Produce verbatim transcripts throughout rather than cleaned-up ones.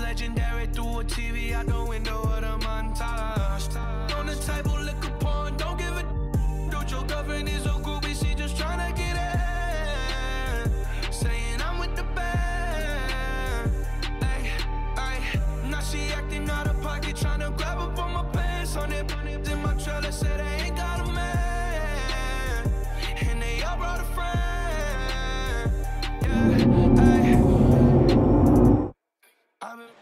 legendary through a T V out the window of the montage. On the table, liquor porn, don't give a dude. Your girlfriend is a groupie, she just tryna get in. Saying I'm with the band. Ay, ay. Now she acting out of pocket, tryna grab up on my pants. On it, in my trailer, said I ain't got a man. And they all brought a friend. Yeah, ay. I've been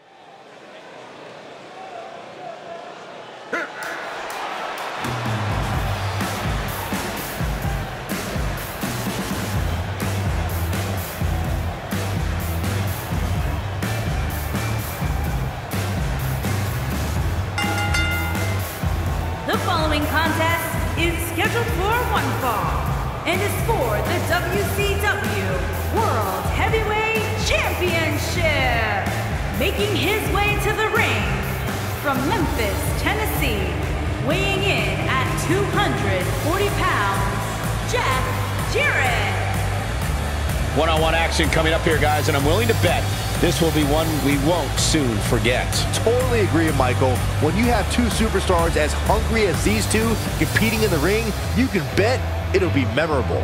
The following contest is scheduled for one fall and is for the W C W World Heavyweight Championship. Making his way to the ring from Memphis, Tennessee, weighing in at two hundred forty pounds, Jeff Jarrett. One-on-one action coming up here, guys, and I'm willing to bet this will be one we won't soon forget. Totally agree, Michael. When you have two superstars as hungry as these two competing in the ring, you can bet it'll be memorable.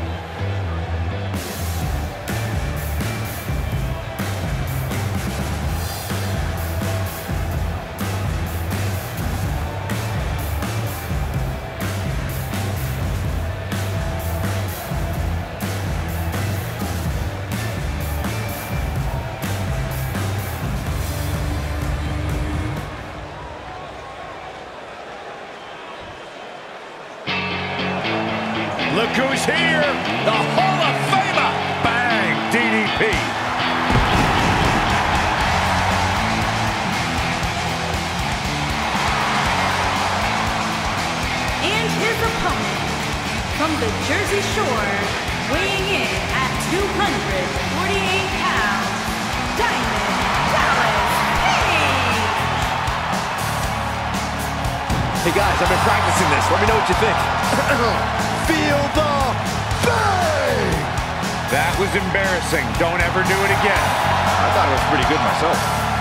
Look who's here, the Hall of Famer, Bang, D D P. And his opponent from the Jersey Shore, weighing in at two hundred forty-eight pounds, Diamond Dallas Page. Hey guys, I've been practicing this. Let me know what you think. Feel the bang! That was embarrassing. Don't ever do it again. I thought it was pretty good myself.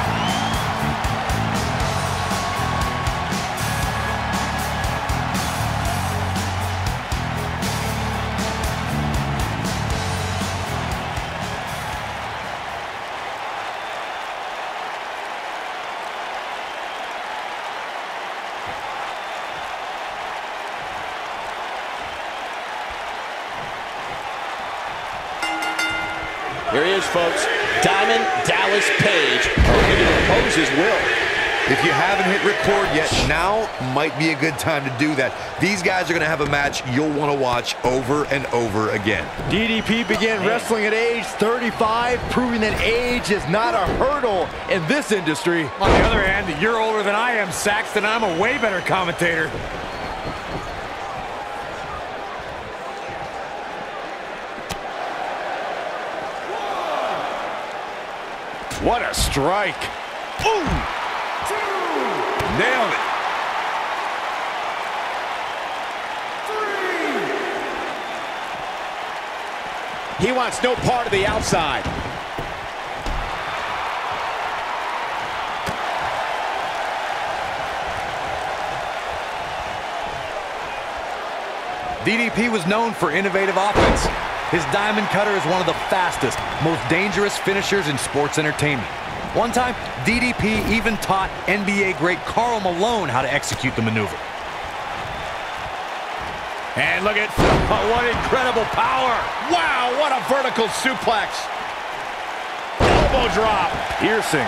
Here he is, folks. Diamond Dallas Page, ready to impose his will. If you haven't hit record yet, now might be a good time to do that. These guys are going to have a match you'll want to watch over and over again. D D P began wrestling at age thirty-five, proving that age is not a hurdle in this industry. On the other hand, you're older than I am, Saxton. I'm a way better commentator. What a strike. Ooh. Two. Nailed it. Three. He wants no part of the outside. D D P was known for innovative offense. His diamond cutter is one of the fastest, most dangerous finishers in sports entertainment. One time, D D P even taught N B A great Karl Malone how to execute the maneuver. And look at oh, what incredible power. Wow, what a vertical suplex. Elbow drop. Piercing.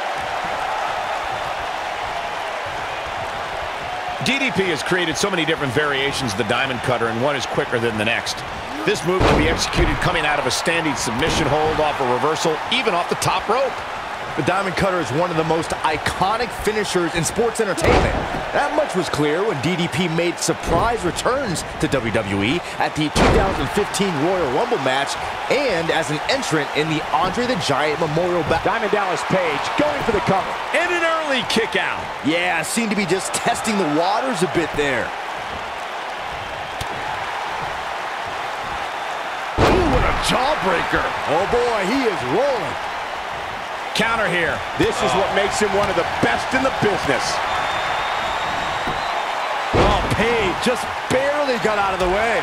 D D P has created so many different variations of the diamond cutter, and one is quicker than the next. This move can be executed coming out of a standing submission hold, off a reversal, even off the top rope. The diamond cutter is one of the most iconic finishers in sports entertainment. That much was clear when D D P made surprise returns to W W E at the two thousand fifteen Royal Rumble match and as an entrant in the Andre the Giant Memorial Battle. Diamond Dallas Page going for the cover. And an early kick out. Yeah, seemed to be just testing the waters a bit there. Ooh, what a jawbreaker. Oh boy, he is rolling. Counter here. This is what makes him one of the best in the business. Oh, Page just barely got out of the way.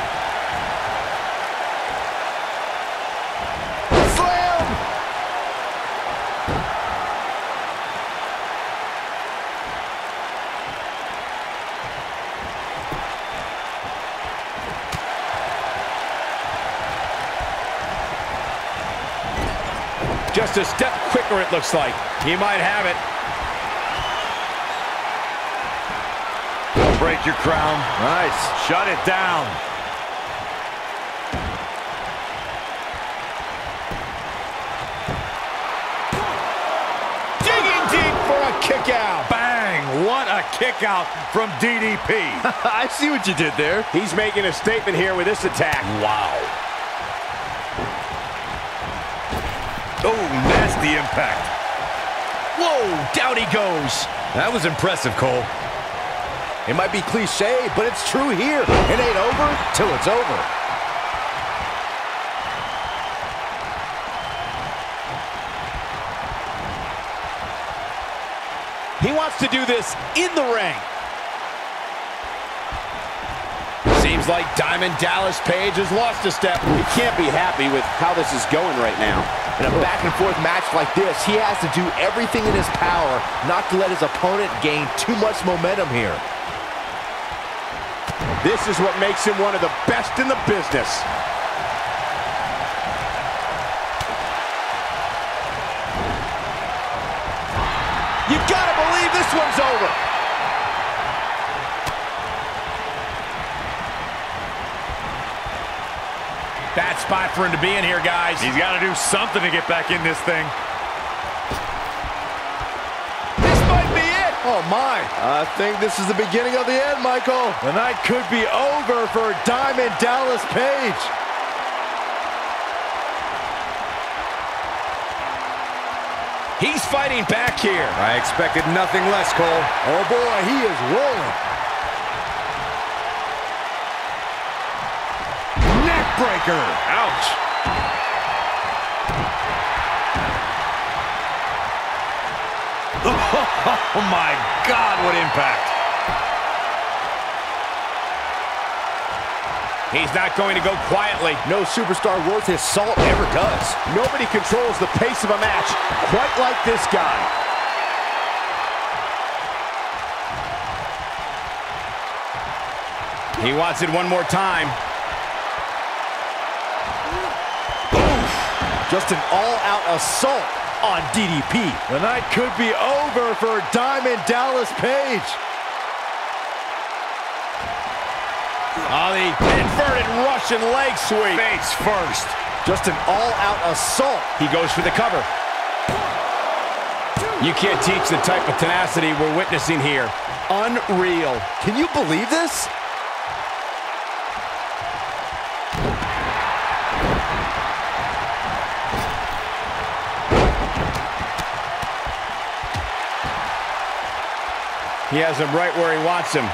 Slam! Just a step quicker, it looks like. He might have it. Don't break your crown. Nice. Shut it down. Digging deep for a kick out. Bang! What a kick out from D D P. I see what you did there. He's making a statement here with this attack. Wow. Oh, nasty impact. Whoa, down he goes. That was impressive, Cole. It might be cliche, but it's true here. It ain't over till it's over. He wants to do this in the ring. Seems like Diamond Dallas Page has lost a step. He can't be happy with how this is going right now. In a back-and-forth match like this, he has to do everything in his power not to let his opponent gain too much momentum here. This is what makes him one of the best in the business. You gotta believe this one's over. Bad spot for him to be in here, guys. He's got to do something to get back in this thing. This might be it. Oh, my. I think this is the beginning of the end, Michael. The night could be over for Diamond Dallas Page. He's fighting back here. I expected nothing less, Cole. Oh, boy, he is rolling. Breaker. Ouch. Oh, my God, what impact. He's not going to go quietly. No superstar worth his salt ever does. Nobody controls the pace of a match quite like this guy. He wants it one more time. Just an all-out assault on D D P. The night could be over for Diamond Dallas Page. Oh, the inverted Russian leg sweep. Face first. Just an all-out assault. He goes for the cover. You can't teach the type of tenacity we're witnessing here. Unreal. Can you believe this? He has him right where he wants him.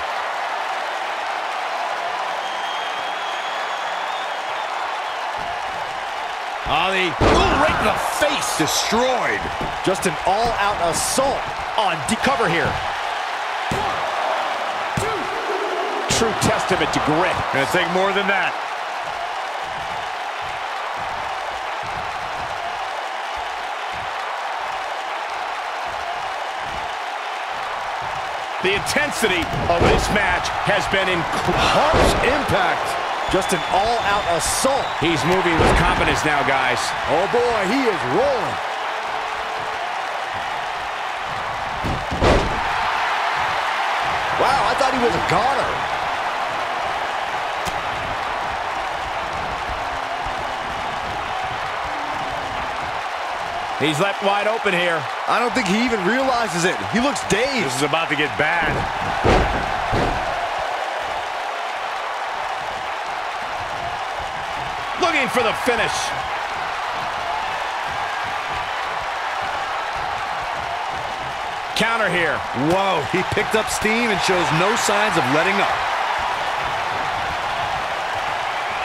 Oh, the ooh, right in the face. Destroyed. Just an all-out assault on D. Cover here. True testament to grit. Gonna take more than that. The intensity of this match has been incredible. Harsh impact. Just an all-out assault. He's moving with confidence now, guys. Oh, boy, he is rolling. Wow, I thought he was a goner. He's left wide open here. I don't think he even realizes it. He looks dazed. This is about to get bad. Looking for the finish. Counter here. Whoa, he picked up steam and shows no signs of letting up.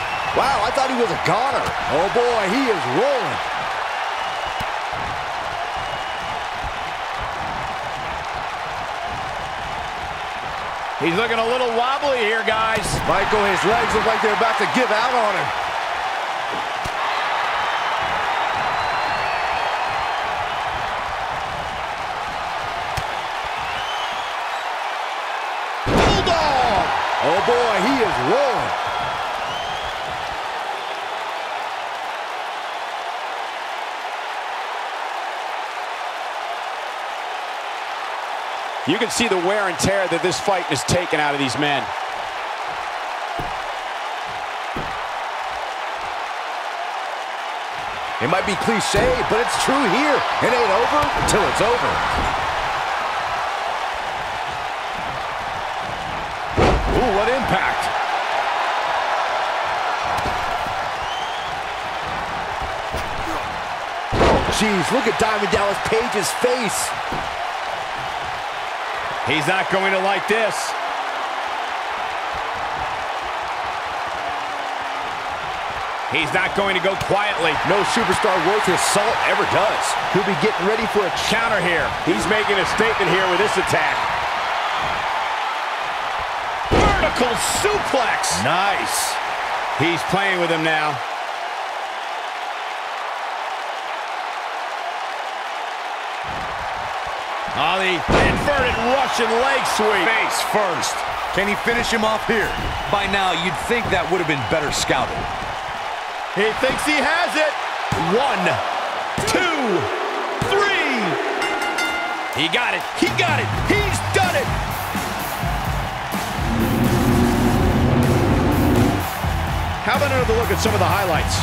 Wow, I thought he was a goner. Oh, boy, he is rolling. He's looking a little wobbly here, guys. Michael, his legs look like they're about to give out on him. Bulldog! Oh boy, he is rolling. You can see the wear and tear that this fight has taken out of these men. It might be cliche, but it's true here. It ain't over till it's over. Ooh, what impact. Jeez, look at Diamond Dallas Page's face. He's not going to like this. He's not going to go quietly. No superstar worth his salt ever does. He'll be getting ready for a Counter here. He's making a statement here with this attack. Vertical suplex. nice. He's playing with him now. Oh, the inverted Russian leg sweep. Face first. Can he finish him off here? By now, you'd think that would have been better scouted. He thinks he has it. One, two, three. He got it. He got it. He's done it. How about another look at some of the highlights?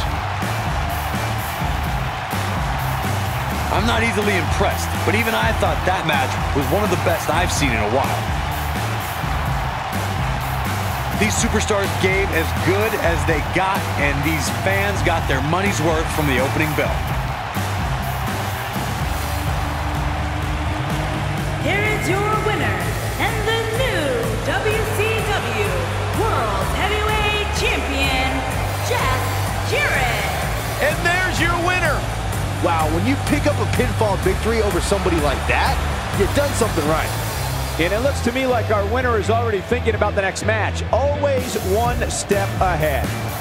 I'm not easily impressed, but even I thought that match was one of the best I've seen in a while. These superstars gave as good as they got, and these fans got their money's worth from the opening bell. Here is your winner, and the new W C W World Heavyweight Champion, Jeff Jarrett. And there's your winner. Wow, when you pick up a pinfall victory over somebody like that, you've done something right. And it looks to me like our winner is already thinking about the next match. Always one step ahead.